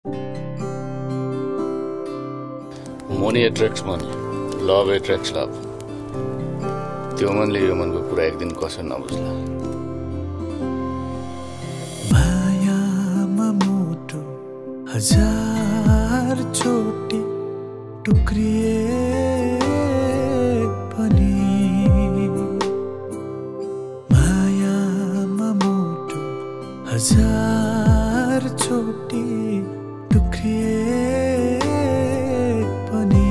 Money attracts money, love attracts love. त्यो मनले यो मनको कुरा एक दिन कसरी नबुझ्ला। मायामा मुटु हजार चोटी टुक्रिए पनि मायामा मुटु हजार चोटी टुक्रिए पनि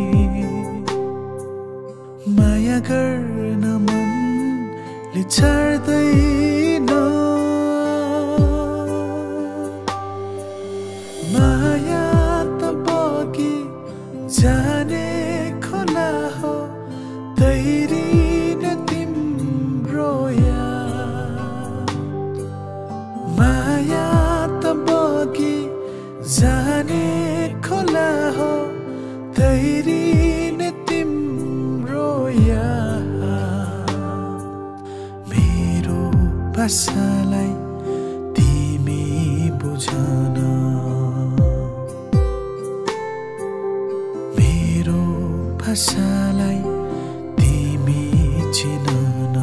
माया गर्न मनले छाड्दैन माया त बगी जाने खोला हो तैरिने तिम्रो याद माया त बगी जाने खोला हो तैरिने तिम्रो याद मेरो भाषालाई तिमी बुझन मेरो भाषालाई तिमी चिनन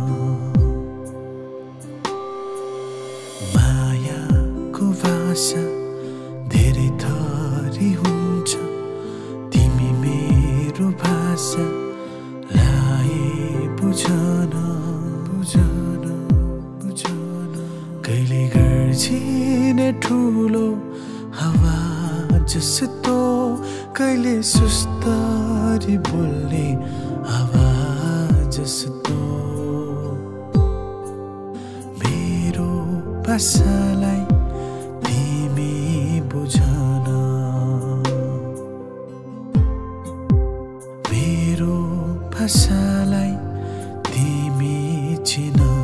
मायाको भाषा धेरै थरी हुन्छ तिमी मेरो भाषालाई बुझन बुझन बुझन कहिले गर्छिने ठुलो हावा जस्तो कहिले सुस्तरी बोल्ने आवाज जस्तो मेरो भाषालाई तिमी बुझन मेरो भाषालाई तिमी चिन